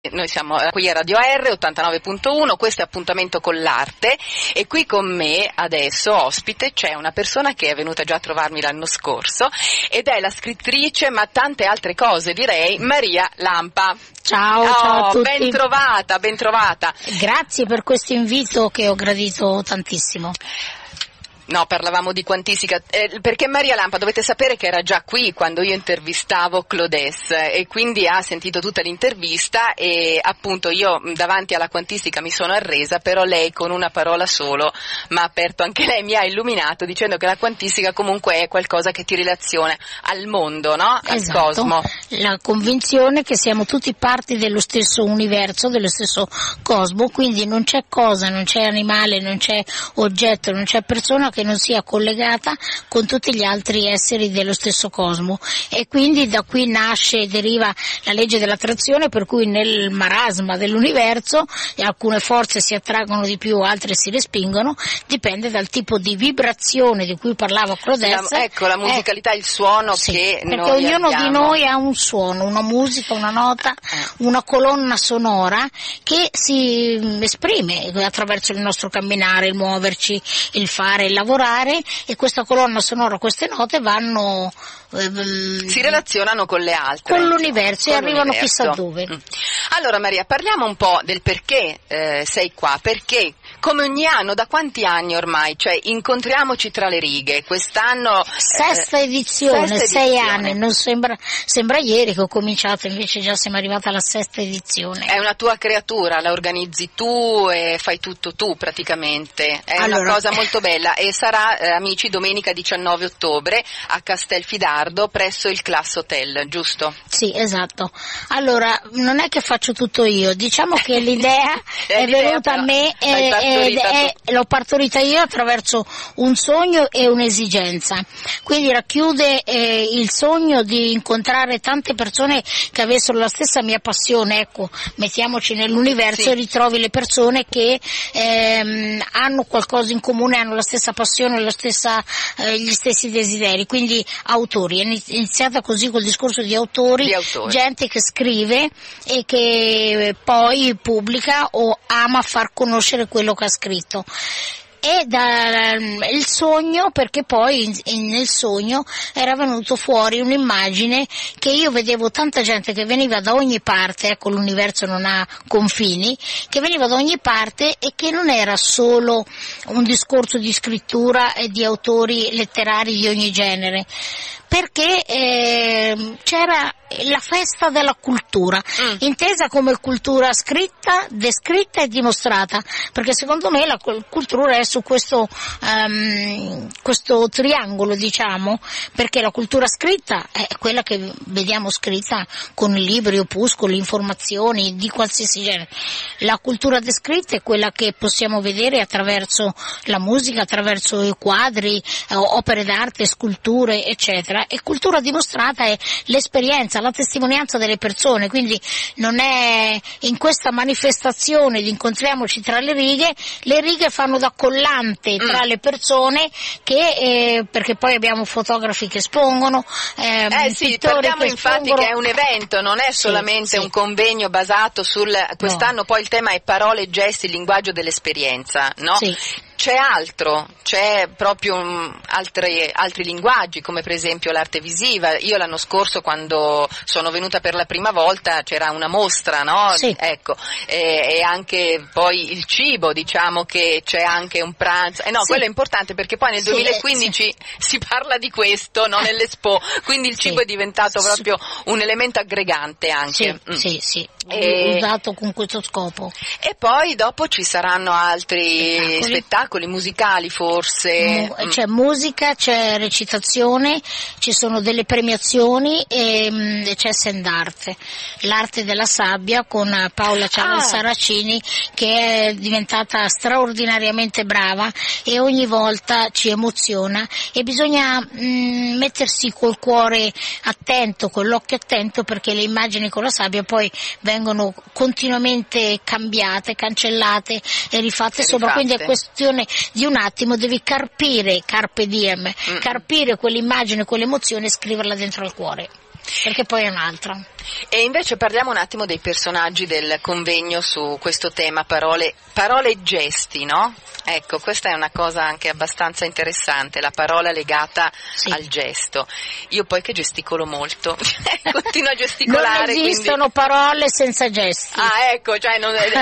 Noi siamo qui a Radio R 89.1, questo è Appuntamento con l'Arte e qui con me adesso ospite c'è una persona che è venuta già a trovarmi l'anno scorso ed è la scrittrice, ma tante altre cose direi, Maria Lampa. Ciao a tutti. Ben trovata. Grazie per questo invito che ho gradito tantissimo. No, parlavamo di Quantistica, perché Maria Lampa dovete sapere che era già qui quando io intervistavo Claudès e quindi ha sentito tutta l'intervista e appunto io davanti alla Quantistica mi sono arresa, però lei con una parola solo mi ha aperto, anche lei mi ha illuminato dicendo che la Quantistica comunque è qualcosa che ti relaziona al mondo, no? Al cosmo. La convinzione che siamo tutti parti dello stesso universo, dello stesso cosmo, quindi non c'è cosa, non c'è animale, non c'è oggetto, non c'è persona che non sia collegata con tutti gli altri esseri dello stesso cosmo e quindi da qui nasce e deriva la legge dell'attrazione, per cui nel marasma dell'universo alcune forze si attraggono di più, altre si respingono, dipende dal tipo di vibrazione di cui parlava Claudès. Ecco, la musicalità, il suono che perché noi ognuno abbiamo. di noi ha un suono, una musica, una nota, una colonna sonora che si esprime attraverso il nostro camminare, il muoverci, il fare, il lavorare, e questa colonna sonora, queste note vanno si relazionano con le altre, con l'universo, e arrivano chissà dove. Allora Maria, parliamo un po' del perché sei qua, perché come ogni anno, da quanti anni ormai, cioè incontriamoci tra le righe, quest'anno sesta edizione, 6 anni, non sembra ieri che ho cominciato, invece già siamo arrivati alla sesta edizione. È una tua creatura, la organizzi tu e fai tutto tu praticamente, è una cosa molto bella e sarà amici domenica 19 ottobre a Castelfidardo presso il Class Hotel, giusto? Sì, esatto. Allora, non è che faccio tutto io, diciamo che l'idea è venuta a me e l'ho partorita io attraverso un sogno e un'esigenza, quindi racchiude il sogno di incontrare tante persone che avessero la stessa mia passione, ecco, mettiamoci nell'universo e ritrovi le persone che hanno qualcosa in comune, hanno la stessa passione, gli stessi desideri, quindi autori. È iniziata così col discorso di autori, gente che scrive e che poi pubblica o ama far conoscere quello che ha scritto. E il sogno, perché poi nel sogno era venuto fuori un'immagine che io vedevo tanta gente che veniva da ogni parte, ecco, l'universo non ha confini, che veniva da ogni parte e che non era solo un discorso di scrittura e di autori letterari di ogni genere, perché c'era la festa della cultura, intesa come cultura scritta, descritta e dimostrata, perché secondo me la cultura è su questo triangolo, diciamo, perché la cultura scritta è quella che vediamo scritta con libri, opuscoli, informazioni di qualsiasi genere. La cultura descritta è quella che possiamo vedere attraverso la musica, attraverso i quadri, opere d'arte, sculture, eccetera. E cultura dimostrata è l'esperienza, la testimonianza delle persone, quindi non è in questa manifestazione di incontriamoci tra le righe fanno da collante tra le persone che perché poi abbiamo fotografi che espongono, sì, parliamo infatti che è un evento, non è solamente un convegno basato quest'anno poi il tema è parole e gesti, il linguaggio dell'esperienza, no? Sì. C'è altro, c'è proprio altri linguaggi, come per esempio l'arte visiva. Io l'anno scorso quando sono venuta per la prima volta c'era una mostra, no? Sì. Ecco, e anche poi il cibo, diciamo che c'è anche un pranzo. Quello è importante perché poi nel 2015 si parla di questo, no? Nell'Expo, quindi il cibo è diventato proprio un elemento aggregante anche. Sì. Usato con questo scopo. E poi dopo ci saranno altri spettacoli musicali forse. C'è musica, c'è recitazione, ci sono delle premiazioni e c'è Send'arte, l'arte della sabbia con Paola Saracini, che è diventata straordinariamente brava e ogni volta ci emoziona e bisogna mettersi col cuore attento, con l'occhio attento, perché le immagini con la sabbia poi vengono continuamente cambiate, cancellate e rifatte sopra, quindi è questione di un attimo, devi carpire, carpe diem, carpire quell'immagine, quell'emozione e scriverla dentro al cuore, perché poi è un'altra. E invece parliamo un attimo dei personaggi del convegno su questo tema, parole e gesti, no? Ecco, questa è una cosa anche abbastanza interessante, la parola legata al gesto. Io poi che gesticolo molto, continuo a gesticolare. Non esistono parole senza gesti. Ah, ecco, cioè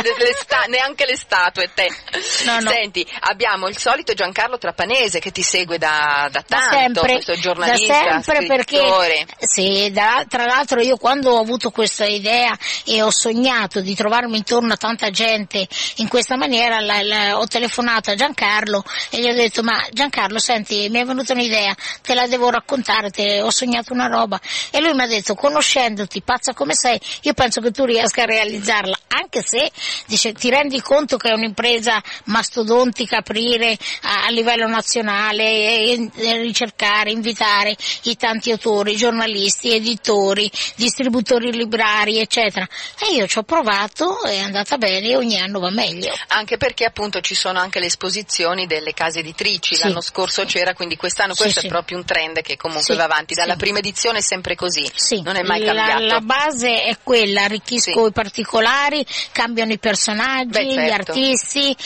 neanche le statue. No. Senti, abbiamo il solito Giancarlo Trapanese che ti segue da tanto, sempre, questo giornalista, da sempre, scrittore. Perché sì, tra l'altro io quando ho avuto questa idea e ho sognato di trovarmi intorno a tanta gente in questa maniera, ho telefonato a Giancarlo e gli ho detto: ma Giancarlo, senti, mi è venuta un'idea, te la devo raccontare, ho sognato una roba. E lui mi ha detto: conoscendoti, pazza come sei, io penso che tu riesca a realizzarla, anche se, dice, ti rendi conto che è un'impresa mastodontica aprire a livello nazionale e ricercare, invitare i tanti autori, giornalisti, editori, distributori librari, eccetera. E io ci ho provato, è andata bene e ogni anno va meglio. Anche perché appunto ci sono anche le esposizioni delle case editrici, l'anno scorso c'era, quindi quest'anno questo è proprio un trend che comunque va avanti, dalla prima edizione è sempre così, non è mai cambiato. La base è quella, arricchisco i particolari, cambiano i personaggi, gli artisti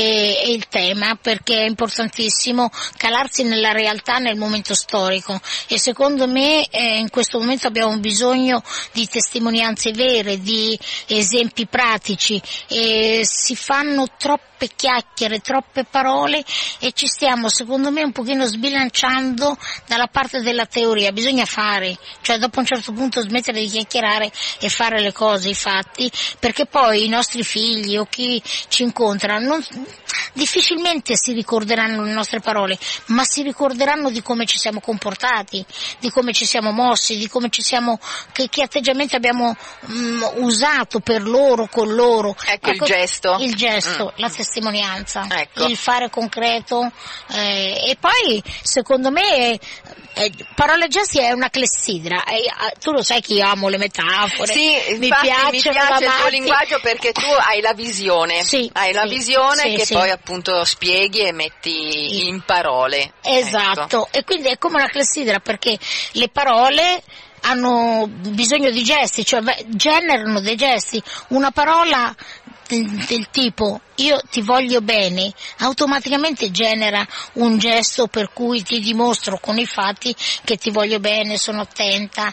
e il tema, perché è importantissimo calarsi nella realtà nel momento storico, e secondo me in questo momento abbiamo bisogno di testimonianze vere, di esempi pratici, e si fanno troppe chiacchiere, troppe parole e ci stiamo secondo me un pochino sbilanciando dalla parte della teoria. Bisogna fare, cioè dopo un certo punto smettere di chiacchierare e fare le cose, i fatti, perché poi i nostri figli o chi ci incontra difficilmente si ricorderanno le nostre parole, ma si ricorderanno di come ci siamo comportati, di come ci siamo mossi, di come ci siamo, che atteggiamenti abbiamo usato per loro, con loro. Ecco il gesto, la testimonianza, il fare concreto, e poi secondo me parole e gesti è una clessidra. Tu lo sai che io amo le metafore, mi piace il tuo linguaggio, perché tu hai la visione, visione che poi appunto spieghi e metti in parole. Esatto, e quindi è come una clessidra, perché le parole hanno bisogno di gesti, cioè generano dei gesti. Una parola del tipo io ti voglio bene automaticamente genera un gesto per cui ti dimostro con i fatti che ti voglio bene, sono attenta,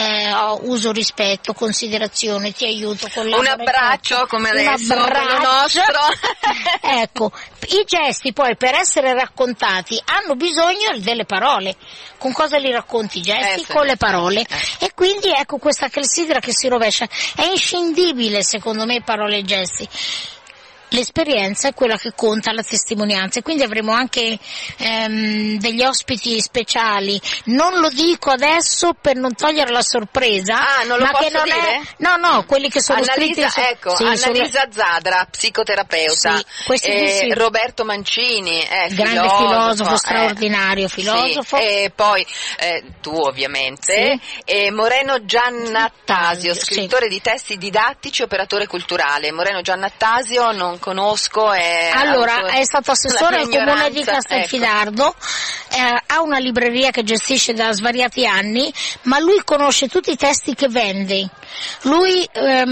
uso rispetto, considerazione, ti aiuto con un abbraccio come adesso, quello nostro. Ecco, i gesti poi per essere raccontati hanno bisogno delle parole. Con cosa li racconti i gesti? Con le parole. E quindi ecco questa clessidra che si rovescia. È inscindibile secondo me parole e gesti. L'esperienza è quella che conta, la testimonianza, e quindi avremo anche degli ospiti speciali. Non lo dico adesso per non togliere la sorpresa, non lo posso dire? No, quelli che sono scritti Annalisa Zadra, psicoterapeuta, Roberto Mancini, grande filosofo, straordinario filosofo, e poi tu ovviamente, e Moreno Giannattasio, scrittore di testi didattici, operatore culturale. Moreno Giannattasio non conosco. Allora, è stato assessore al comune di Castelfidardo, ha una libreria che gestisce da svariati anni, ma lui conosce tutti i testi che vende. Lui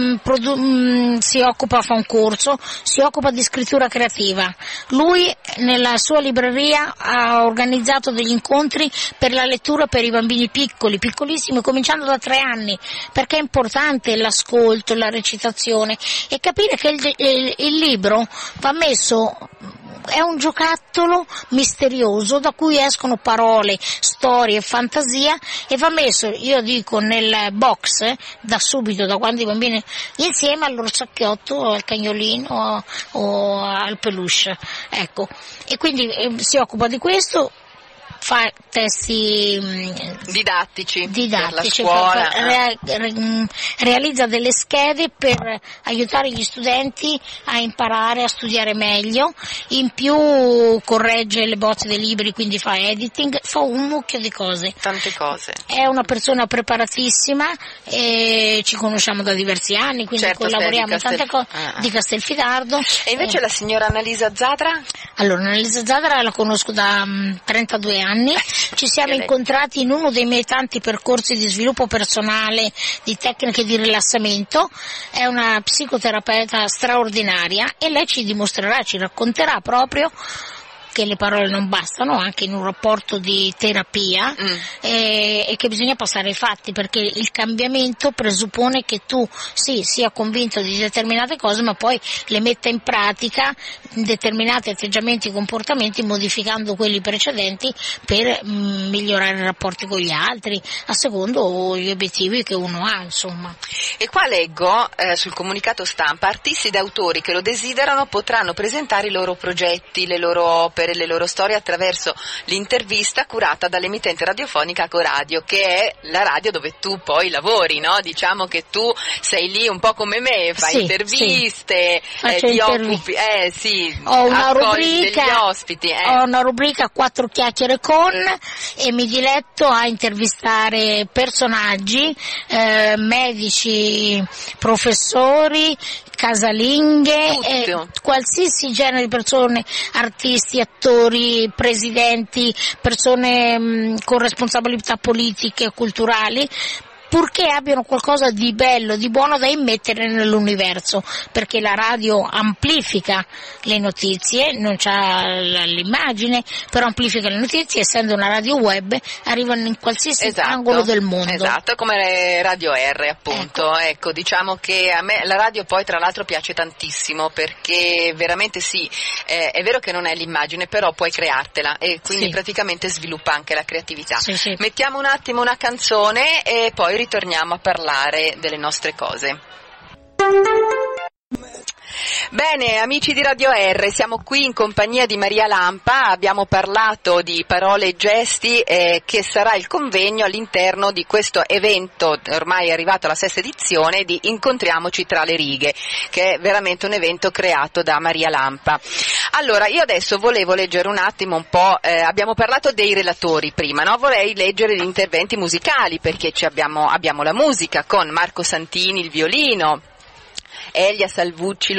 si occupa, fa un corso, si occupa di scrittura creativa. Lui nella sua libreria ha organizzato degli incontri per la lettura per i bambini piccoli, piccolissimi, cominciando da 3 anni, perché è importante l'ascolto, la recitazione, e capire che il libro va messo, è un giocattolo misterioso da cui escono parole, storie, fantasia, e va messo, io dico, nel box da subito, da quando i bambini, insieme all'orsacchiotto, al cagnolino o al peluche, ecco. E quindi si occupa di questo, fa testi didattici per la scuola, realizza delle schede per aiutare gli studenti a imparare a studiare meglio, in più corregge le bozze dei libri, quindi fa editing, fa un mucchio di cose. Tante cose. È una persona preparatissima e ci conosciamo da diversi anni, quindi collaboriamo tante cose di Castelfidardo. E invece la signora Annalisa Zadra? Allora, Annalisa Zadra la conosco da 32 anni. anni, ci siamo incontrati in uno dei miei tanti percorsi di sviluppo personale, di tecniche di rilassamento. È una psicoterapeuta straordinaria e lei ci dimostrerà, ci racconterà proprio che le parole non bastano anche in un rapporto di terapia e che bisogna passare ai fatti, perché il cambiamento presuppone che tu sia convinto di determinate cose, ma poi le metta in pratica determinati atteggiamenti e comportamenti, modificando quelli precedenti per migliorare i rapporti con gli altri a secondo gli obiettivi che uno ha, insomma. E qua leggo sul comunicato stampa: artisti ed autori che lo desiderano potranno presentare i loro progetti, le loro opere, le loro storie attraverso l'intervista curata dall'emittente radiofonica Coradio, che è la radio dove tu poi lavori, no? Diciamo che tu sei lì un po' come me, fai interviste, ti occupi, ho una degli ospiti. Ho una rubrica 4 chiacchiere con e mi diletto a intervistare personaggi, medici, professori, casalinghe, qualsiasi genere di persone, artisti, attori, presidenti, persone con responsabilità politiche e culturali, purché abbiano qualcosa di bello, di buono da immettere nell'universo, perché la radio amplifica le notizie, non c'ha l'immagine, però amplifica le notizie, essendo una radio web arrivano in qualsiasi angolo del mondo. Esatto, come Radio R appunto. Ecco, diciamo che a me la radio poi tra l'altro piace tantissimo, perché veramente è vero che non è l'immagine, però puoi creartela e quindi praticamente sviluppa anche la creatività. Mettiamo un attimo una canzone e poi ritorniamo a parlare delle nostre cose. Bene, amici di Radio R, siamo qui in compagnia di Maria Lampa, abbiamo parlato di parole e gesti che sarà il convegno all'interno di questo evento, ormai è arrivato alla 6ª edizione, di Incontriamoci tra le righe, che è veramente un evento creato da Maria Lampa. Allora, io adesso volevo leggere un attimo un po', abbiamo parlato dei relatori prima, no? Vorrei leggere gli interventi musicali, perché abbiamo la musica con Marco Santini il violino, Elia Salvucci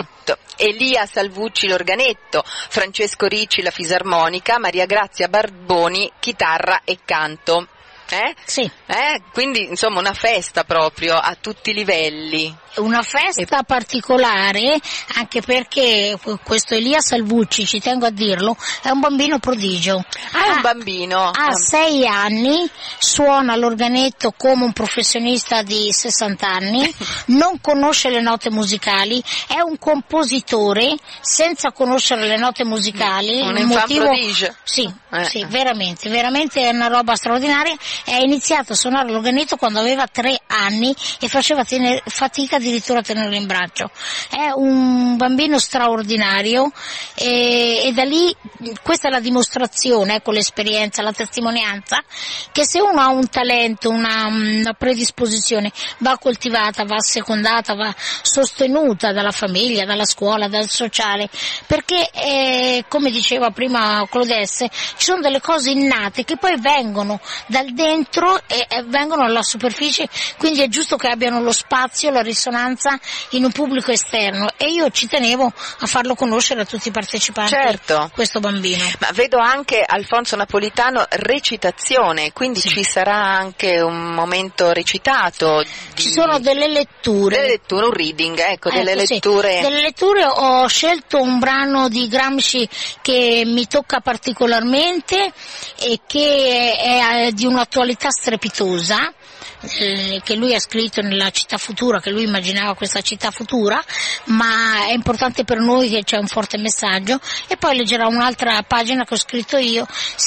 l'organetto, Francesco Ricci la fisarmonica, Maria Grazia Barboni chitarra e canto. Quindi insomma una festa proprio a tutti i livelli. Una festa particolare, anche perché questo Elia Salvucci, ci tengo a dirlo, è un bambino prodigio. È un bambino. Ha 6 anni, suona l'organetto come un professionista di 60 anni, non conosce le note musicali, è un compositore senza conoscere le note musicali. Un enfant prodigio. Sì, veramente è una roba straordinaria. Ha iniziato a suonare l'organetto quando aveva 3 anni e faceva fatica addirittura a tenerlo in braccio. È un bambino straordinario e da lì questa è la dimostrazione, con l'esperienza, la testimonianza, che se uno ha un talento, una predisposizione, va coltivata, va assecondata, va sostenuta dalla famiglia, dalla scuola, dal sociale, perché come diceva prima Claudesse, ci sono delle cose innate che poi vengono dal dentro e vengono alla superficie, quindi è giusto che abbiano lo spazio, la risonanza in un pubblico esterno, e io ci tenevo a farlo conoscere a tutti i partecipanti. Certo. Questo bambino. Ma vedo anche Alfonso Napolitano recitazione, quindi ci sarà anche un momento recitato. Ci sono delle letture, un reading, delle letture. Delle letture. Ho scelto un brano di Gramsci che mi tocca particolarmente e che è di un'attualità strepitosa, che lui ha scritto nella città futura, che lui immaginava questa città futura, ma è importante per noi che c'è un forte messaggio. E poi leggerà un'altra pagina che ho scritto io,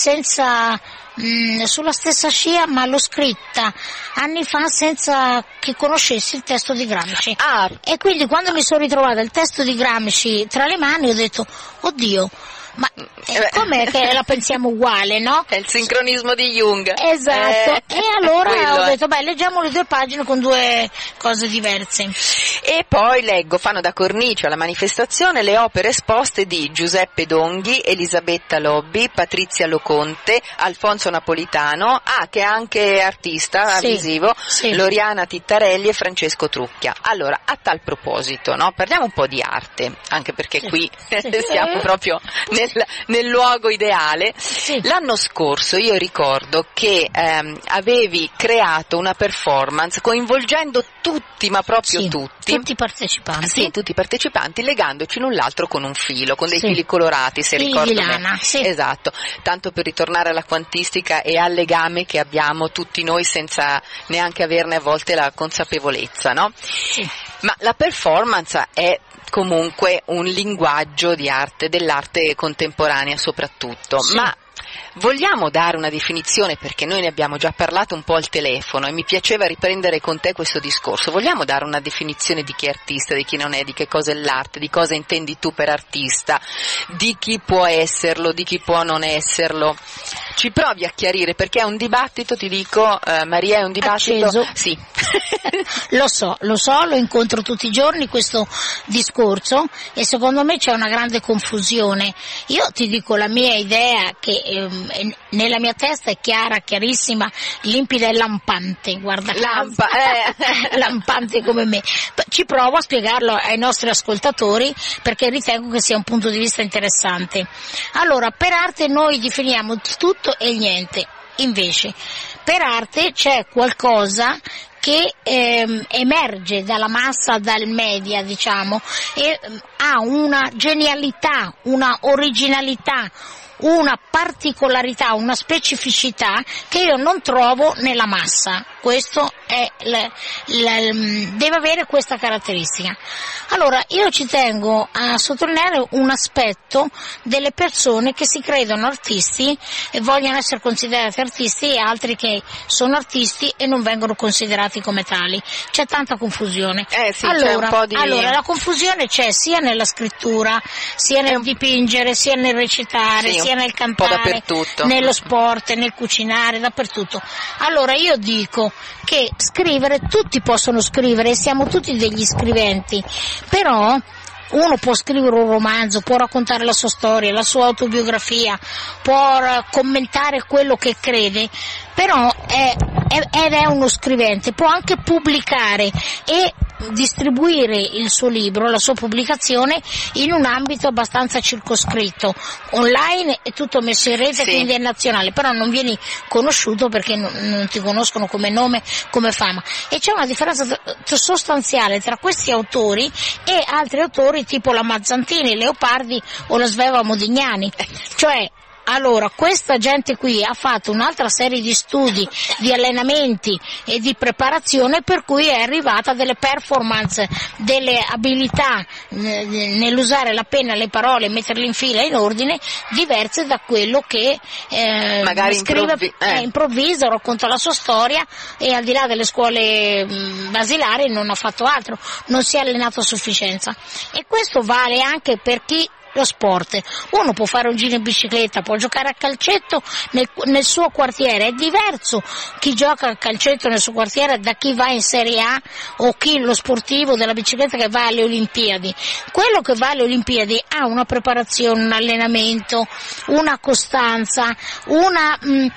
sulla stessa scia, ma l'ho scritta anni fa senza che conoscessi il testo di Gramsci. E quindi quando mi sono ritrovata il testo di Gramsci tra le mani ho detto, oddio, ma com'è che la pensiamo uguale, no? È il sincronismo di Jung. Esatto. E allora ho detto, leggiamo le 2 pagine con 2 cose diverse. E poi leggo, fanno da cornice alla manifestazione le opere esposte di Giuseppe Donghi, Elisabetta Lobbi, Patrizia Loconte, Alfonso Napolitano, che è anche artista visivo, Loriana Tittarelli e Francesco Trucchia. Allora, a tal proposito, no? Parliamo un po' di arte, anche perché qui siamo proprio nel luogo ideale. Sì. L'anno scorso io ricordo che avevi creato una performance coinvolgendo tutti, ma proprio tutti i partecipanti. Sì, tutti i partecipanti, legandoci l'un l'altro con un filo, con dei Sì. fili colorati, se Fili ricordo di lana, bene. sì. Esatto, tanto per ritornare alla quantistica e al legame che abbiamo tutti noi senza neanche averne a volte la consapevolezza, no? Sì. Ma la performance è comunque un linguaggio di arte, dell'arte contemporanea soprattutto, Sì. ma vogliamo dare una definizione, perché noi ne abbiamo già parlato un po' al telefono e mi piaceva riprendere con te questo discorso. Vogliamo dare una definizione di chi è artista, di chi non è, di che cosa è l'arte, di cosa intendi tu per artista, di chi può esserlo, di chi può non esserlo? Ci provi a chiarire, perché è un dibattito, ti dico, Maria, è un dibattito acceso. Sì. Lo so, lo incontro tutti i giorni questo discorso e secondo me c'è una grande confusione. Io ti dico la mia idea, che nella mia testa è chiara, chiarissima, limpida e lampante, guarda lampante come me. Ci provo a spiegarlo ai nostri ascoltatori perché ritengo che sia un punto di vista interessante. Allora, per arte noi definiamo tutto e niente, invece per arte c'è qualcosa che emerge dalla massa, dal media, diciamo, e ha una genialità, una originalità, una particolarità, una specificità che io non trovo nella massa. Questo è deve avere questa caratteristica. Allora, io ci tengo a sottolineare un aspetto delle persone che si credono artisti e vogliono essere considerati artisti, e altri che sono artisti e non vengono considerati come tali. C'è tanta confusione. Sì, c'è un po' di... allora, la confusione c'è sia nella scrittura, sia nel dipingere, sia nel recitare, sia nel cantare, nello sport, nel cucinare, dappertutto. Allora io dico che scrivere, tutti possono scrivere, siamo tutti degli scriventi, però uno può scrivere un romanzo, può raccontare la sua storia, la sua autobiografia, può commentare quello che crede, però ed è uno scrivente, può anche pubblicare e distribuire il suo libro, la sua pubblicazione in un ambito abbastanza circoscritto. Online è tutto messo in rete, quindi è nazionale, però non vieni conosciuto perché non ti conoscono come nome, come fama. E c'è una differenza sostanziale tra questi autori e altri autori tipo la Mazzantini, Leopardi o la Sveva Modignani. Cioè, allora, questa gente qui ha fatto un'altra serie di studi, di allenamenti e di preparazione, per cui è arrivata a delle performance, delle abilità nell'usare la penna, le parole, metterle in fila in ordine, diverse da quello che magari scrive, improvvisa, racconta la sua storia e al di là delle scuole basilari non ha fatto altro, non si è allenato a sufficienza. E questo vale anche per chi lo sport. Uno può fare un giro in bicicletta, può giocare a calcetto nel suo quartiere. È diverso chi gioca a calcetto nel suo quartiere da chi va in Serie A o chi lo sportivo della bicicletta che va alle Olimpiadi. Quello che va alle Olimpiadi ha una preparazione, un allenamento, una costanza, una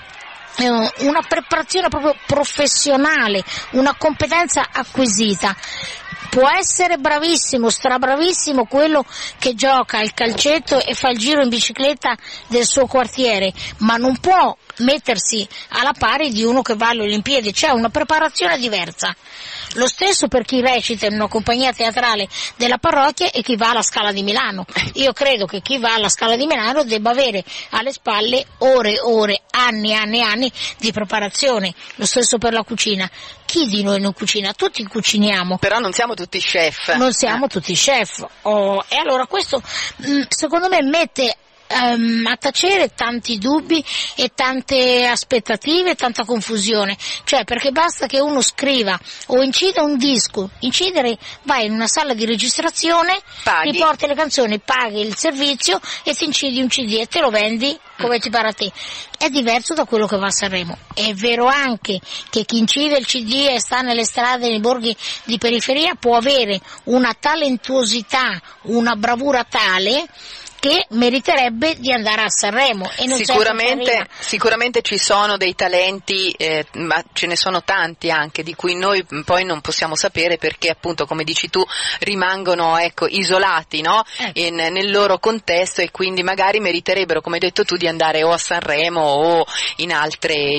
preparazione proprio professionale, una competenza acquisita. Può essere bravissimo, strabravissimo quello che gioca al calcetto e fa il giro in bicicletta del suo quartiere, ma non può mettersi alla pari di uno che va alle Olimpiadi. C'è una preparazione diversa. Lo stesso per chi recita in una compagnia teatrale della parrocchia e chi va alla Scala di Milano. Io credo che chi va alla Scala di Milano debba avere alle spalle ore, anni di preparazione. Lo stesso per la cucina. Chi di noi non cucina? Tutti cuciniamo. Però non siamo tutti chef. Non siamo tutti chef. E allora questo secondo me mette a tacere tanti dubbi e tante aspettative e tanta confusione, cioè perché basta che uno scriva o incida un disco. Incidere, vai in una sala di registrazione, riporti le canzoni, paghi il servizio e ti incidi un CD e te lo vendi come ti pare a te. È diverso da quello che va a Sanremo. È vero anche che chi incide il CD e sta nelle strade, nei borghi di periferia può avere una talentuosità, una bravura tale che meriterebbe di andare a Sanremo e non sicuramente ci sono dei talenti, ma ce ne sono tanti anche di cui noi poi non possiamo sapere perché appunto, come dici tu, rimangono isolati, no? Nel loro contesto, e quindi magari meriterebbero, come hai detto tu, di andare o a Sanremo o in altre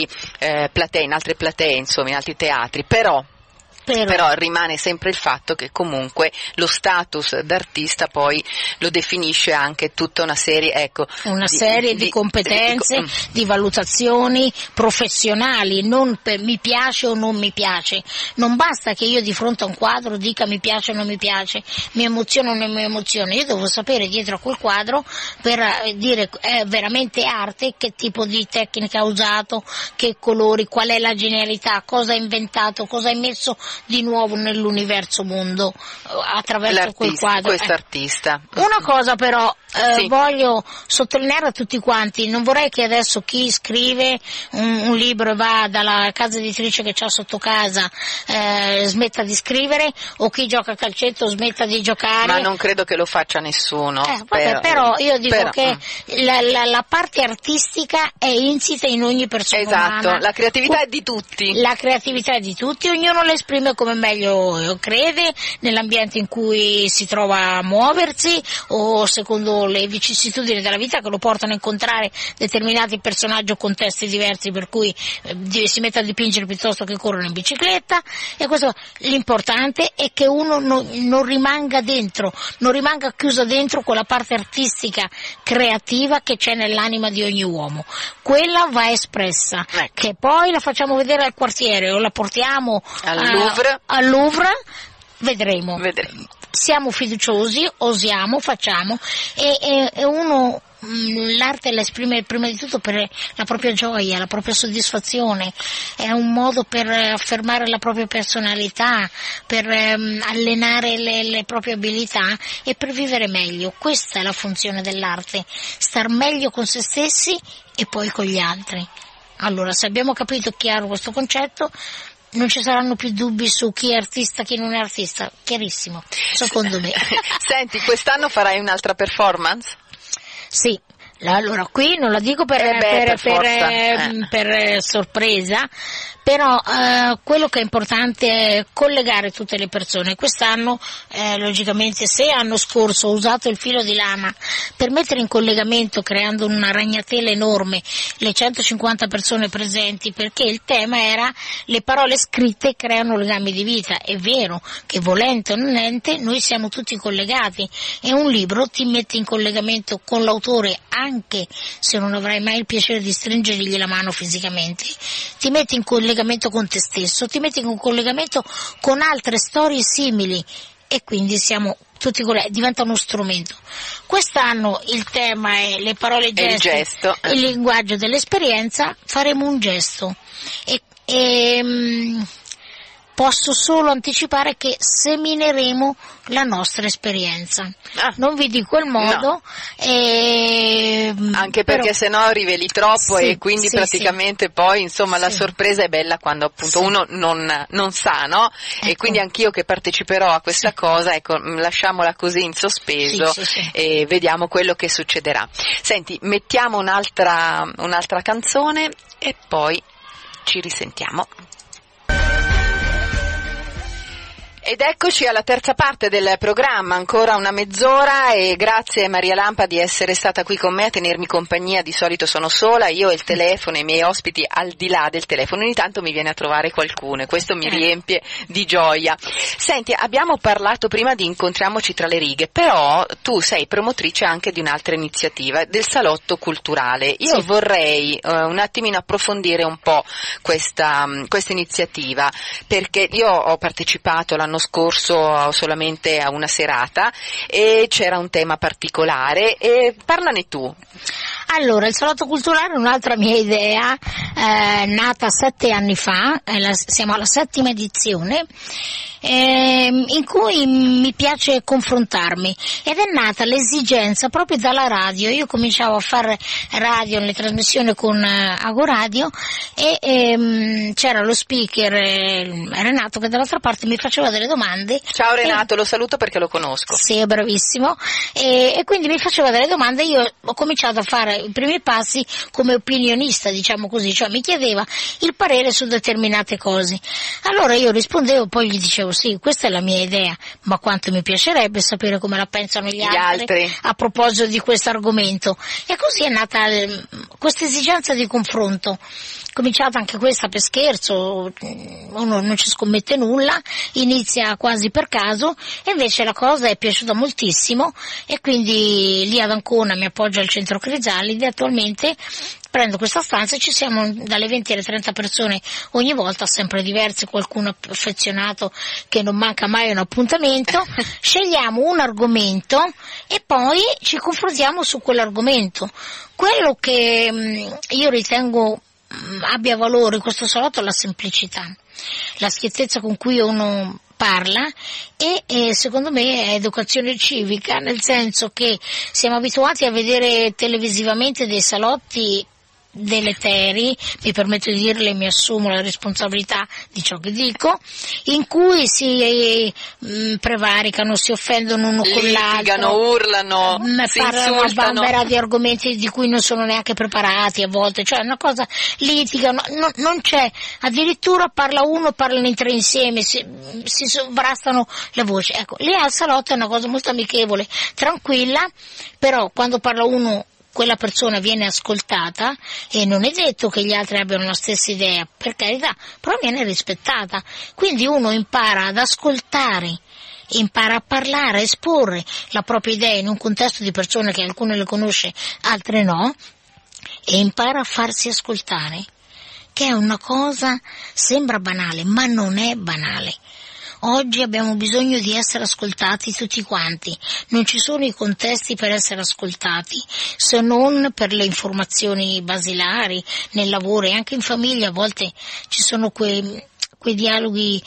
platee, insomma, in altri teatri, però rimane sempre il fatto che comunque lo status d'artista poi lo definisce anche tutta una serie, di competenze, di valutazioni professionali, non per mi piace o non mi piace. Non basta che io di fronte a un quadro dica mi piace o non mi piace, mi emoziona o non mi emoziona. Io devo sapere dietro a quel quadro, per dire è veramente arte, che tipo di tecnica ha usato, che colori, qual è la genialità, cosa ha inventato, cosa ha messo di nuovo nell'universo mondo attraverso quel quadro. Quest'artista. Una cosa però voglio sottolineare a tutti quanti, non vorrei che adesso chi scrive un libro e va dalla casa editrice che c'ha sotto casa smetta di scrivere, o chi gioca a calcetto smetta di giocare. Ma non credo che lo faccia nessuno. Però io dico che la parte artistica è insita in ogni persona umana. La creatività è di tutti. La creatività è di tutti, ognuno la esprime come meglio crede, nell'ambiente in cui si trova a muoversi o secondo le vicissitudini della vita che lo portano a incontrare determinati personaggi o contesti diversi, per cui si mette a dipingere piuttosto che correre in bicicletta. E questo, l'importante è che uno non rimanga dentro, non rimanga chiuso dentro quella parte artistica creativa che c'è nell'anima di ogni uomo. Quella va espressa, che poi la facciamo vedere al quartiere o la portiamo al Louvre, vedremo. Siamo fiduciosi, osiamo, facciamo, e uno l'arte la esprime prima di tutto per la propria gioia, la propria soddisfazione, è un modo per affermare la propria personalità, per allenare le proprie abilità e per vivere meglio. Questa è la funzione dell'arte, star meglio con se stessi e poi con gli altri. Allora, se abbiamo capito chiaro questo concetto, non ci saranno più dubbi su chi è artista e chi non è artista, chiarissimo, secondo me. Senti, quest'anno farai un'altra performance? Sì. Allora, qui non la dico per sorpresa, però quello che è importante è collegare tutte le persone. Quest'anno, logicamente, se l'anno scorso ho usato il filo di lana per mettere in collegamento, creando una ragnatela enorme, le 150 persone presenti, perché il tema era le parole scritte creano legami di vita. È vero che volente o nolente noi siamo tutti collegati, e un libro ti mette in collegamento con l'autore, anche se non avrai mai il piacere di stringergli la mano fisicamente, ti metti in collegamento con te stesso, ti metti in collegamento con altre storie simili, e quindi siamo tutti diventa uno strumento. Quest'anno il tema è le parole e gesto, il linguaggio dell'esperienza. Faremo un gesto e posso solo anticipare che semineremo la nostra esperienza. Non vi dico il modo, anche perché sennò riveli troppo, e quindi praticamente poi insomma la sorpresa è bella quando appunto uno non sa, no? E quindi anch'io che parteciperò a questa cosa, lasciamola così in sospeso e vediamo quello che succederà. Senti, mettiamo un'altra canzone e poi ci risentiamo. Ed eccoci alla terza parte del programma, ancora una mezz'ora, e grazie Maria Lampa di essere stata qui con me a tenermi compagnia. Di solito sono sola, io e il telefono e i miei ospiti al di là del telefono, ogni tanto mi viene a trovare qualcuno e questo mi riempie di gioia. Senti, abbiamo parlato prima di Incontriamoci tra le righe, però tu sei promotrice anche di un'altra iniziativa, del salotto culturale. Io vorrei un attimino approfondire un po' questa iniziativa, perché io ho partecipato l'anno scorso solamente a una serata e c'era un tema particolare, e parlane tu. Allora, il salotto culturale è un'altra mia idea, nata 7 anni fa, siamo alla 7ª edizione, in cui mi piace confrontarmi, ed è nata l'esigenza proprio dalla radio. Io cominciavo a fare radio, le trasmissioni con Agoradio, e c'era lo speaker Renato che dall'altra parte mi faceva delle domande. Ciao Renato, lo saluto perché lo conosco. Sì, è bravissimo, e quindi mi faceva delle domande. Io ho cominciato a fare i primi passi come opinionista, diciamo così, cioè mi chiedeva il parere su determinate cose. Allora io rispondevo, poi gli dicevo sì, questa è la mia idea, ma quanto mi piacerebbe sapere come la pensano gli altri a proposito di questo argomento. E così è nata questa esigenza di confronto. Cominciata anche questa per scherzo, uno non ci scommette nulla, inizia quasi per caso, e invece la cosa è piaciuta moltissimo, e quindi lì ad Ancona mi appoggio al centro Crisalidi. Attualmente prendo questa stanza e ci siamo dalle 20 alle 30 persone ogni volta, sempre diverse, qualcuno affezionato che non manca mai un appuntamento. Scegliamo un argomento e poi ci confrontiamo su quell'argomento. Quello che io ritengo abbia valore in questo salotto è la semplicità, la schiettezza con cui uno parla, e secondo me è educazione civica, nel senso che siamo abituati a vedere televisivamente dei salotti deleteri, mi permetto di dirle e mi assumo la responsabilità di ciò che dico, in cui si prevaricano, si offendono uno con l'altro, urlano, si parlano a insultano, bambera di argomenti di cui non sono neanche preparati a volte, cioè una cosa, litigano, non c'è, addirittura parla uno, parlano in 3 insieme, si sovrastano le voci. Ecco, lì al salotto è una cosa molto amichevole, tranquilla, però quando parla uno, quella persona viene ascoltata, e non è detto che gli altri abbiano la stessa idea, per carità, però viene rispettata. Quindi uno impara ad ascoltare, impara a parlare, a esporre la propria idea in un contesto di persone che alcune le conosce, altre no, e impara a farsi ascoltare, che è una cosa, sembra banale, ma non è banale. Oggi abbiamo bisogno di essere ascoltati tutti quanti, non ci sono i contesti per essere ascoltati, se non per le informazioni basilari, nel lavoro e anche in famiglia. A volte ci sono quei dialoghi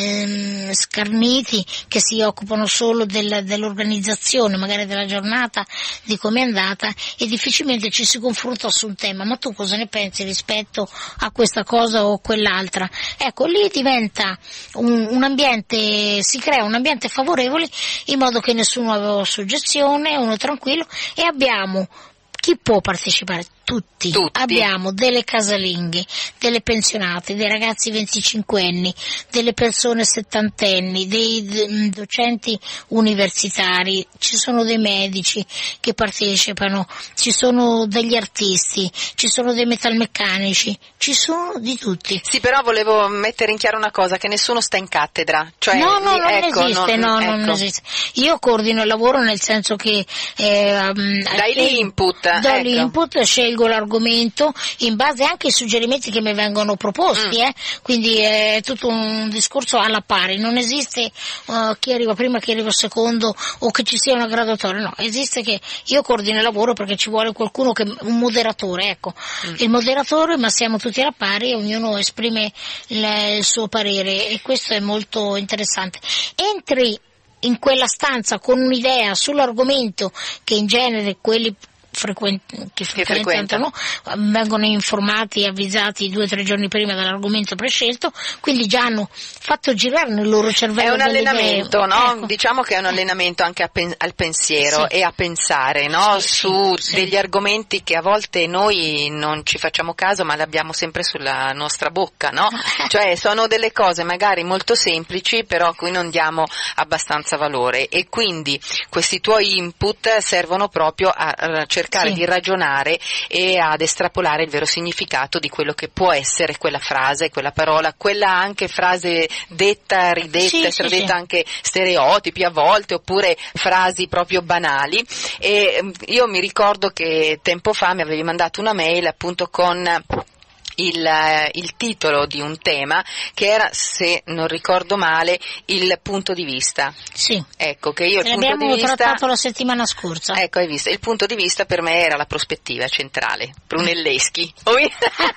scarniti che si occupano solo dell'organizzazione, magari della giornata, di come è andata, e difficilmente ci si confronta su un tema. Ma tu cosa ne pensi rispetto a questa cosa o quell'altra? Ecco, lì diventa un ambiente, si crea un ambiente favorevole, in modo che nessuno aveva soggezione, uno tranquillo, e abbiamo chi può partecipare? Tutti. Abbiamo delle casalinghe, delle pensionate, dei ragazzi 25enni, delle persone settantenni, dei docenti universitari, ci sono dei medici che partecipano, ci sono degli artisti, ci sono dei metalmeccanici, ci sono di tutti. Sì, però volevo mettere in chiaro una cosa, che nessuno sta in cattedra. Cioè, non esiste. Io coordino il lavoro, nel senso che dai l'input. Do l'input, scelgo l'argomento in base anche ai suggerimenti che mi vengono proposti, quindi è tutto un discorso alla pari, non esiste chi arriva prima, chi arriva secondo, o che ci sia una graduatoria, no, esiste che io coordino il lavoro perché ci vuole qualcuno, un moderatore, ecco, il moderatore, ma siamo tutti alla pari e ognuno esprime il suo parere, e questo è molto interessante. Entri in quella stanza con un'idea sull'argomento, che in genere quelli che frequentano vengono informati e avvisati 2 o 3 giorni prima dell'argomento prescelto, quindi già hanno fatto girare nel loro cervello. È un allenamento, idee. no? Ecco. Diciamo che è un allenamento anche al pensiero, e a pensare, no? Su degli argomenti che a volte noi non ci facciamo caso, ma li abbiamo sempre sulla nostra bocca, no? Cioè sono delle cose magari molto semplici, però a cui non diamo abbastanza valore, e quindi questi tuoi input servono proprio a cercare di ragionare e ad estrapolare il vero significato di quello che può essere quella frase, quella parola, quella anche frase detta, ridetta, detta anche stereotipi a volte, oppure frasi proprio banali. E io mi ricordo che tempo fa mi avevi mandato una mail appunto con il titolo di un tema che era, se non ricordo male, il punto di vista. Sì. Ecco, che io il punto l'abbiamo di vista trattato la settimana scorsa. Ecco, hai visto, il punto di vista per me era la prospettiva centrale, Brunelleschi. Hai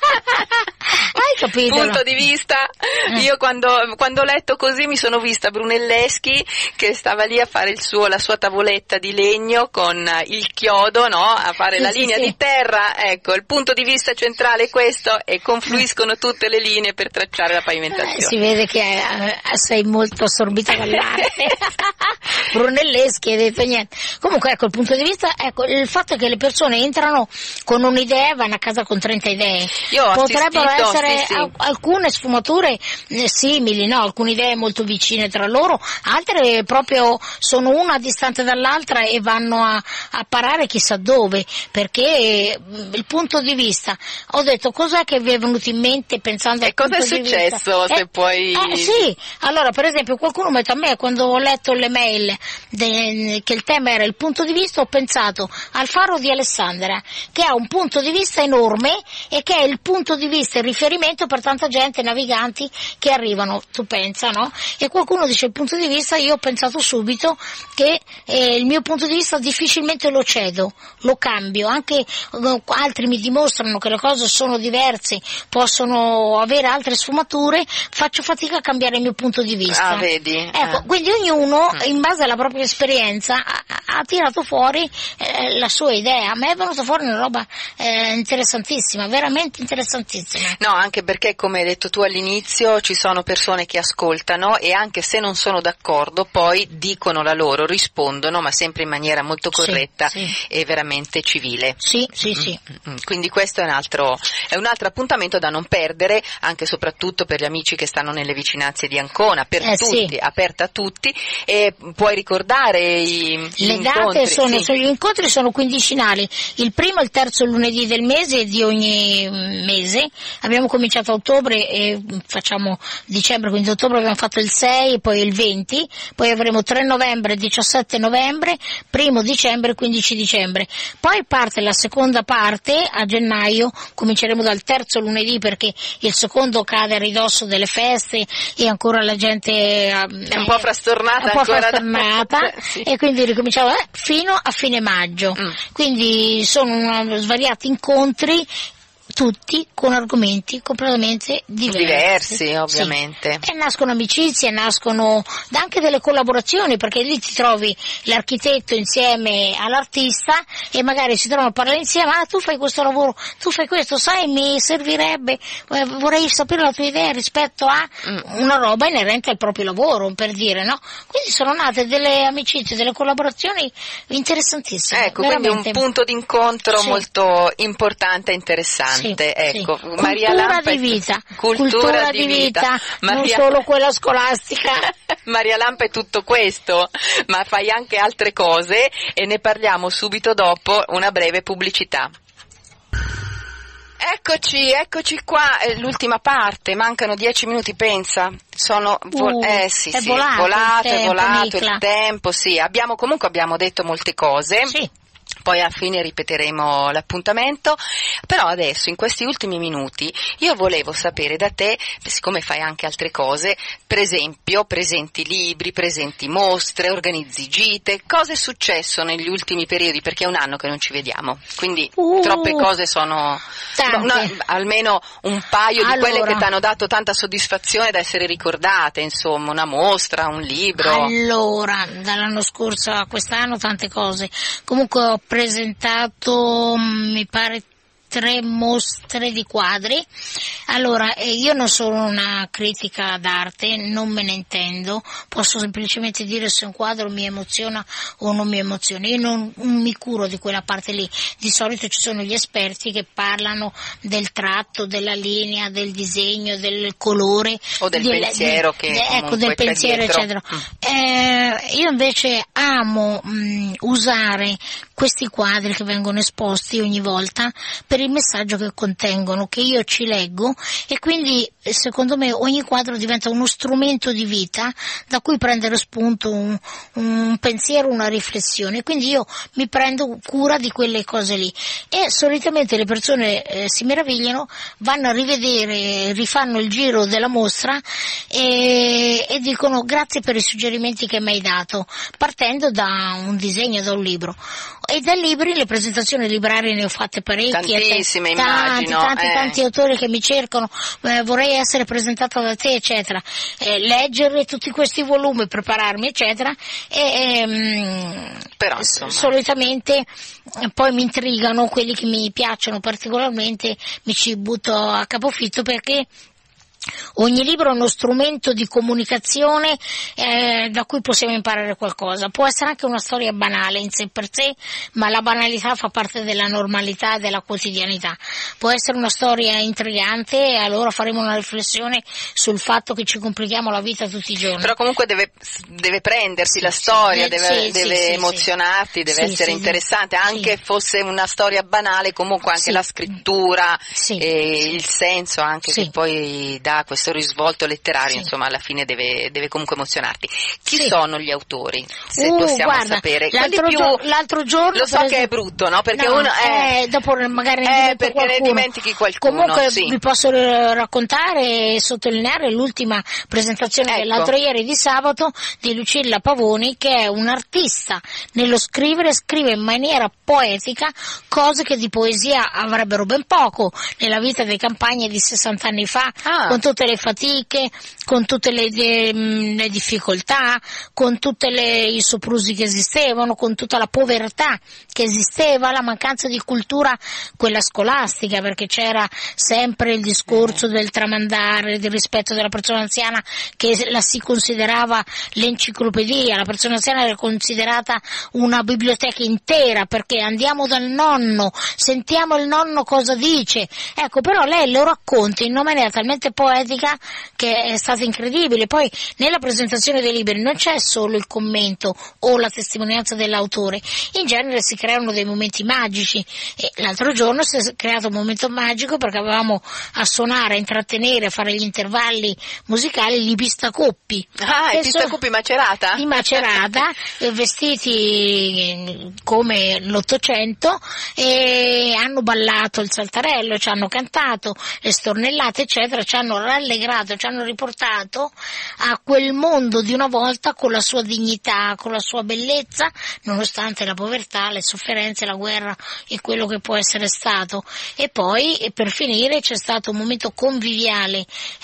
capito? Punto di vista, io quando ho letto così mi sono vista Brunelleschi che stava lì a fare la sua tavoletta di legno con il chiodo, no? A fare la linea di terra. Ecco, il punto di vista centrale è questo, e confluiscono tutte le linee per tracciare la pavimentazione. Si vede che sei molto assorbita dall'arte. Brunelleschi, hai detto niente. Comunque, ecco, il punto di vista, ecco, il fatto è che le persone entrano con un'idea e vanno a casa con 30 idee. Potrebbero essere alcune sfumature simili, no? Alcune idee molto vicine tra loro, altre proprio sono una distante dall'altra e vanno a parare chissà dove, perché il punto di vista, ho detto, cos'è che vi è venuto in mente pensando al punto di vista? E cosa è successo, se puoi... Sì, allora per esempio qualcuno mette a me, quando ho letto le mail che il tema era il punto di vista, ho pensato al Faro di Alessandria, che ha un punto di vista enorme e che è il punto di vista e riferimento per tanta gente, naviganti che arrivano, tu pensa, no? E qualcuno dice il punto di vista, io ho pensato subito che il mio punto di vista difficilmente lo cedo, lo cambio, anche altri mi dimostrano che le cose sono diverse, possono avere altre sfumature, faccio fatica a cambiare il mio punto di vista. Vedi? Ecco, quindi ognuno in base alla propria esperienza ha tirato fuori la sua idea. A me è venuta fuori una roba interessantissima, veramente interessantissima. No, anche perché, come hai detto tu all'inizio, ci sono persone che ascoltano e anche se non sono d'accordo poi dicono la loro, rispondono, ma sempre in maniera molto corretta e veramente civile. Sì. Quindi questo è un altro appuntamento da non perdere, anche e soprattutto per gli amici che stanno nelle vicinanze di Ancona, per tutti, aperta a tutti. E puoi ricordare le date? Gli incontri sono quindicinali, il primo e il terzo lunedì del mese di ogni mese. Abbiamo cominciato a ottobre e facciamo dicembre, quindi ottobre abbiamo fatto il 6, poi il 20, poi avremo 3 novembre, 17 novembre, 1 dicembre e 15 dicembre. Poi parte la seconda parte a gennaio, cominceremo dal terzo lunedì perché il secondo cade a ridosso delle feste e ancora la gente è un po' frastornata, sì. E quindi ricominciamo fino a fine maggio. Quindi sono svariati incontri, tutti con argomenti completamente diversi ovviamente. Sì. E nascono amicizie, nascono anche delle collaborazioni, perché lì ti trovi l'architetto insieme all'artista e magari si trovano a parlare insieme. Tu fai questo lavoro, tu fai questo, sai, mi servirebbe, vorrei sapere la tua idea rispetto a una roba inerente al proprio lavoro, per dire, no? Quindi sono nate delle amicizie, delle collaborazioni interessantissime. Ecco, veramente. Quindi un punto d'incontro molto importante e interessante. Ecco, Maria Lampa, cultura di vita, non solo quella scolastica. Maria Lampa è tutto questo, ma fai anche altre cose e ne parliamo subito dopo una breve pubblicità. Eccoci qua, l'ultima parte, mancano 10 minuti, pensa. È volato il tempo, sì. Abbiamo detto molte cose. Sì. Poi alla fine ripeteremo l'appuntamento, però adesso in questi ultimi minuti io volevo sapere da te, siccome fai anche altre cose, per esempio presenti libri, presenti mostre, organizzi gite, cosa è successo negli ultimi periodi, perché è un anno che non ci vediamo, quindi troppe cose sono, almeno un paio di quelle che ti hanno dato tanta soddisfazione da essere ricordate, insomma, una mostra, un libro. Allora, dall'anno scorso a quest'anno tante cose, comunque ho presentato, mi pare, 3 mostre di quadri. Allora, io non sono una critica d'arte, non me ne intendo, posso semplicemente dire se un quadro mi emoziona o non mi emoziona. Io non mi curo di quella parte lì. Di solito ci sono gli esperti che parlano del tratto, della linea, del disegno, del colore o del pensiero del pensiero, eccetera. Io invece amo usare questi quadri che vengono esposti ogni volta per il messaggio che contengono, che io ci leggo, e quindi secondo me ogni quadro diventa uno strumento di vita da cui prendere spunto un pensiero, una riflessione. Quindi io mi prendo cura di quelle cose lì, e solitamente le persone si meravigliano, vanno a rivedere, rifanno il giro della mostra e dicono grazie per i suggerimenti che mi hai dato, partendo da un disegno, da un libro. E dai libri, le presentazioni librarie ne ho fatte parecchie, tantissime, immagino, tanti autori che mi cercano, vorrei essere presentata da te, eccetera, leggere tutti questi volumi, prepararmi, eccetera, però insomma, solitamente poi mi intrigano quelli che mi piacciono particolarmente, mi ci butto a capofitto, perché ogni libro è uno strumento di comunicazione da cui possiamo imparare qualcosa. Può essere anche una storia banale in sé per sé, ma la banalità fa parte della normalità, della quotidianità. Può essere una storia intrigante, e allora faremo una riflessione sul fatto che ci complichiamo la vita tutti i giorni. Però comunque deve prendersi la storia, deve emozionarti, deve essere interessante, anche fosse una storia banale, comunque anche la scrittura e il senso anche che poi dà questo risvolto letterario, insomma alla fine deve comunque emozionarti. Chi sono gli autori? Se possiamo sapere. L'altro giorno lo so che è brutto, no? Perché uno dopo magari ne dimentichi qualcuno. Comunque vi posso raccontare e sottolineare l'ultima presentazione dell'altro ieri di sabato di Lucilla Pavoni, che è un'artista nello scrive in maniera poetica cose che di poesia avrebbero ben poco nella vita dei campagne di 60 anni fa, con tutte le fatiche, con tutte le difficoltà, con tutti i soprusi che esistevano, con tutta la povertà che esisteva, la mancanza di cultura, quella scolastica, perché c'era sempre il discorso del tramandare, del rispetto della persona anziana, che la si considerava l'enciclopedia, la persona anziana era considerata una biblioteca intera, perché andiamo dal nonno, sentiamo il nonno cosa dice, ecco, però lei lo racconta in una maniera talmente poetica che è stata incredibile. Poi nella presentazione dei libri non c'è solo il commento o la testimonianza dell'autore, in genere si creano dei momenti magici, e l'altro giorno si è creato un momento magico perché avevamo a suonare, a intrattenere, a fare gli intervalli musicali gli Pistacoppi. I Pistacoppi Macerata? Di Macerata, vestiti come l'Ottocento, e hanno ballato il saltarello, ci hanno cantato le stornellate, eccetera, ci hanno rallegrato, ci hanno riportato a quel mondo di una volta con la sua dignità, con la sua bellezza, nonostante la povertà, le sofferenze, la guerra e quello che può essere stato. E poi, per finire, c'è stato un momento conviviale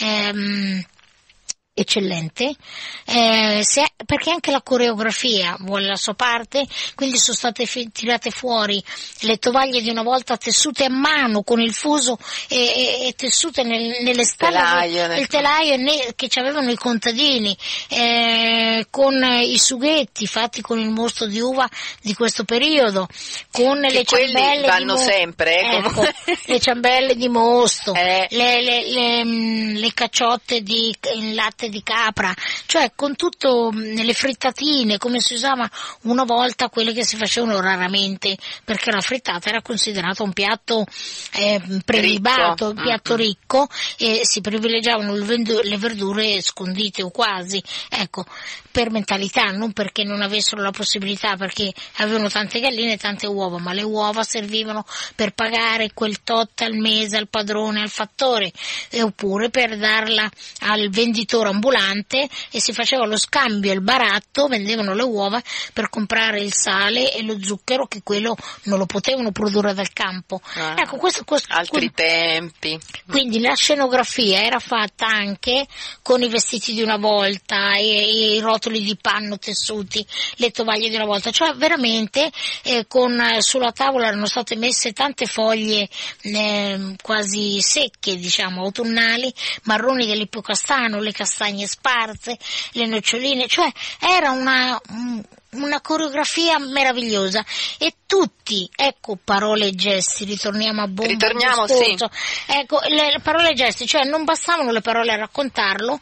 eccellente, perché anche la coreografia vuole la sua parte, quindi sono state tirate fuori le tovaglie di una volta tessute a mano con il fuso e tessute nelle stalle, il telaio che ci avevano i contadini, con i sughetti fatti con il mosto di uva di questo periodo, con le ciambelle vanno sempre, le ciambelle di mosto, le cacciotte in latte di capra, cioè con tutto le frittatine come si usava una volta, quelle che si facevano raramente, perché la frittata era considerata un piatto prelibato, un piatto ricco, e si privilegiavano le verdure scondite o quasi, ecco, per mentalità, non perché non avessero la possibilità, perché avevano tante galline e tante uova, ma le uova servivano per pagare quel tot al mese al padrone, al fattore, oppure per darla al venditore ambulante, e si faceva lo scambio, il baratto, vendevano le uova per comprare il sale e lo zucchero, che quello non lo potevano produrre dal campo. Ecco, altri tempi. Quindi la scenografia era fatta anche con i vestiti di una volta, i rotoli di panno tessuti, le tovaglie di una volta, cioè veramente sulla tavola erano state messe tante foglie quasi secche, diciamo, autunnali, marroni dell'ippocastano, le castagne sparse, le noccioline, cioè era una coreografia meravigliosa, e tutti, ecco, parole e gesti, ritorniamo a bomba. Ritorniamo, sì. Ecco, le parole e gesti, cioè non bastavano le parole a raccontarlo,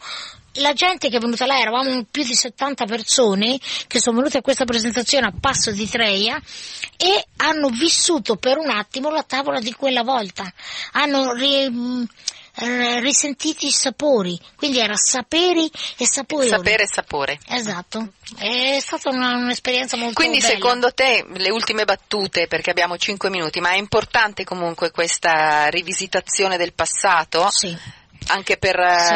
la gente che è venuta là, eravamo più di 70 persone che sono venute a questa presentazione a Passo di Treia e hanno vissuto per un attimo la tavola di quella volta, hanno risentito i sapori, quindi era saperi e sapori. Sapere e sapore. Esatto, è stata un'esperienza molto Quindi bella. secondo te, le ultime battute, perché abbiamo 5 minuti, ma è importante comunque questa rivisitazione del passato? Sì. Anche per...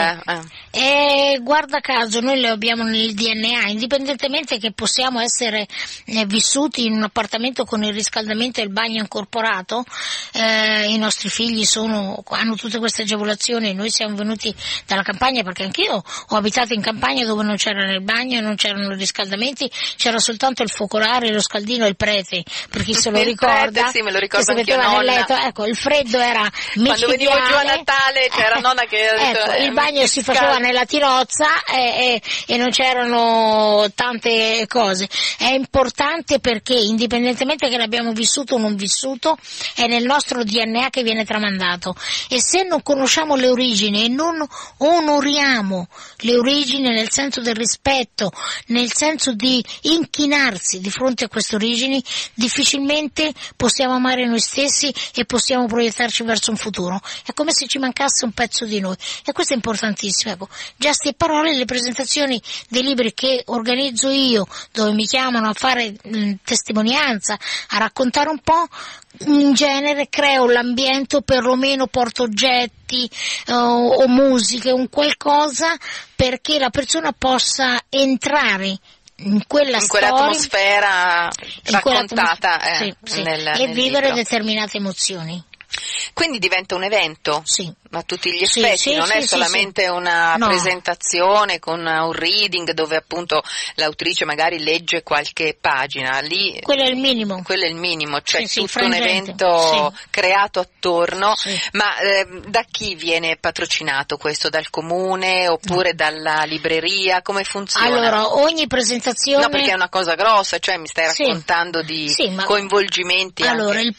E guarda caso noi le abbiamo nel DNA, indipendentemente che possiamo essere vissuti in un appartamento con il riscaldamento e il bagno incorporato, i nostri figli hanno tutte queste agevolazioni, noi siamo venuti dalla campagna, perché anch'io ho abitato in campagna dove non c'era il bagno, non c'erano i riscaldamenti, c'era soltanto il focolare, lo scaldino e il prete, per chi se lo ricorda. Prete, sì, me lo ricordo anch'io, nel letto, ecco, il freddo era micidiale. Quando venivo giù a Natale c'era nonna che ecco, il bagno si faceva nella tinozza e non c'erano tante cose. È importante perché indipendentemente che l'abbiamo vissuto o non vissuto, è nel nostro DNA che viene tramandato, e se non conosciamo le origini e non onoriamo le origini nel senso del rispetto, nel senso di inchinarsi di fronte a queste origini, difficilmente possiamo amare noi stessi e possiamo proiettarci verso un futuro. È come se ci mancasse un pezzo di noi. E questo è importantissimo, ecco. Già ste parole, le presentazioni dei libri che organizzo io, dove mi chiamano a fare testimonianza, a raccontare un po', in genere creo l'ambiente, o perlomeno porto oggetti o musiche, un qualcosa perché la persona possa entrare in quell'atmosfera raccontata sì, nel e vivere libro. Determinate emozioni. Quindi diventa un evento? Sì. A tutti gli effetti, non è solamente una presentazione con un reading dove appunto l'autrice magari legge qualche pagina, lì quello è il minimo. Quello è il minimo, cioè tutto un frangente. evento creato attorno, Sì. ma da chi viene patrocinato questo? Dal comune oppure dalla libreria? Come funziona? Allora, ogni presentazione... No, perché è una cosa grossa, cioè mi stai raccontando di coinvolgimenti allora, anche il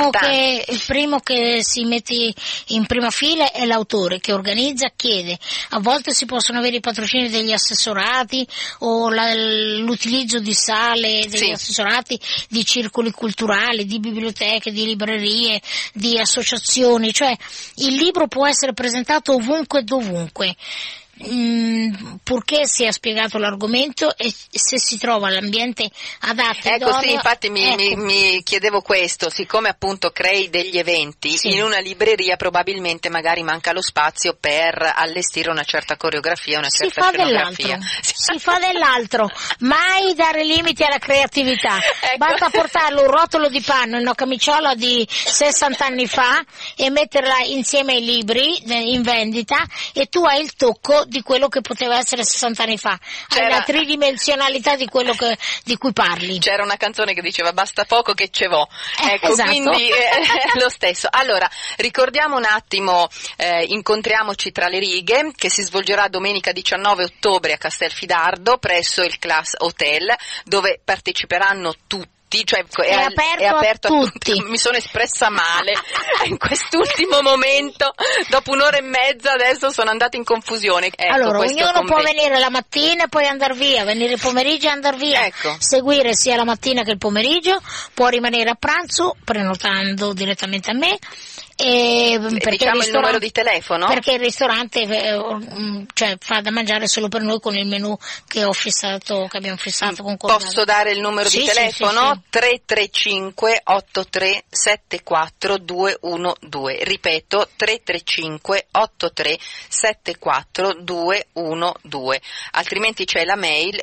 primo che si mette in prima fila è l'autore che organizza, chiede. A volte si possono avere i patrocini degli assessorati o l'utilizzo di sale degli assessorati, di circoli culturali, di biblioteche, di librerie, di associazioni, cioè il libro può essere presentato ovunque e dovunque. Purché sia spiegato l'argomento e se si trova l'ambiente adatto. Ecco, sì, infatti mi chiedevo questo, siccome appunto crei degli eventi, in una libreria probabilmente magari manca lo spazio per allestire una certa coreografia, una certa scenografia. Si fa dell'altro, mai dare limiti alla creatività. Ecco. Basta portarlo un rotolo di panno in una camiciola di 60 anni fa e metterla insieme ai libri in vendita e tu hai il tocco di quello che poteva essere 60 anni fa, hai la tridimensionalità di quello di cui parli. C'era una canzone che diceva basta poco che ce vo', ecco, esatto. Quindi è lo stesso. Allora, ricordiamo un attimo Incontriamoci tra le righe, che si svolgerà domenica 19 ottobre a Castelfidardo presso il Class Hotel, dove parteciperanno tutti. Cioè è aperto a tutti. Mi sono espressa male in quest'ultimo momento, dopo un'ora e mezza adesso sono andata in confusione. Ecco, allora, ognuno può venire la mattina e poi andare via, venire il pomeriggio e andare via, seguire sia la mattina che il pomeriggio, può rimanere a pranzo prenotando direttamente a me. Diciamo il numero di telefono? Perché il ristorante fa da mangiare solo per noi con il menù che abbiamo fissato con Cordato. Posso dare il numero di telefono? Sì. 335 83 74 212. Ripeto, 335 83 74 212. Altrimenti c'è la mail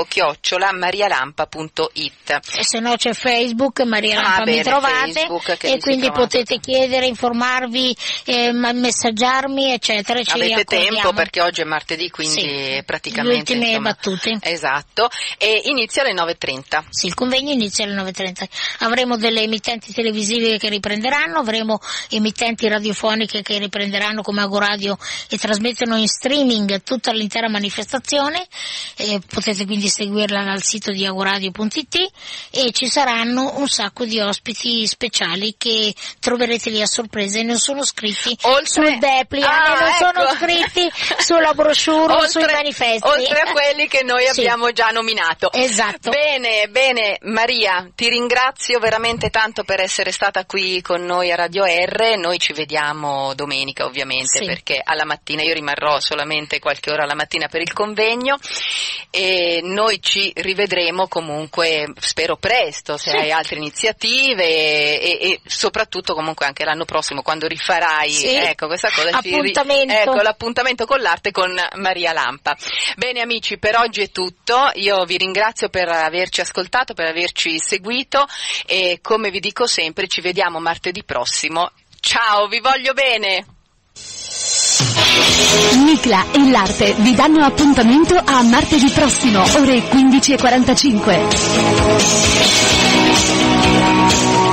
info@marialampa.it. E se no c'è Facebook, Maria Lampa mi trovate, e quindi potete chiedere, informarvi, messaggiarmi, eccetera. Avete tempo perché oggi è martedì, quindi praticamente le ultime battute. Esatto. E inizia alle 9:30. Sì, il convegno inizia alle 9:30. Avremo delle emittenti televisive che riprenderanno, avremo emittenti radiofoniche che riprenderanno come Agoradio e trasmettono in streaming tutta l'intera manifestazione. Potete quindi seguirla dal sito di agoradio.it e ci saranno un sacco di ospiti speciali che troverete lì assolutamente sorprese, non sono scritti sul Depliant, non sono scritti sulla brochure o sui manifesti. Oltre a quelli che noi abbiamo già nominato. Esatto. Bene, Maria, ti ringrazio veramente tanto per essere stata qui con noi a Radio R. Noi ci vediamo domenica ovviamente, perché alla mattina io rimarrò solamente qualche ora alla mattina per il convegno, e noi ci rivedremo comunque, spero presto, se hai altre iniziative, e soprattutto comunque anche l'anno prossimo quando rifarai questa cosa, l'appuntamento con l'arte con Maria Lampa. Bene amici, per oggi è tutto, io vi ringrazio per averci ascoltato, per averci seguito, e come vi dico sempre ci vediamo martedì prossimo. Ciao, vi voglio bene! Nicla e l'arte vi danno appuntamento a martedì prossimo, ore 15:45.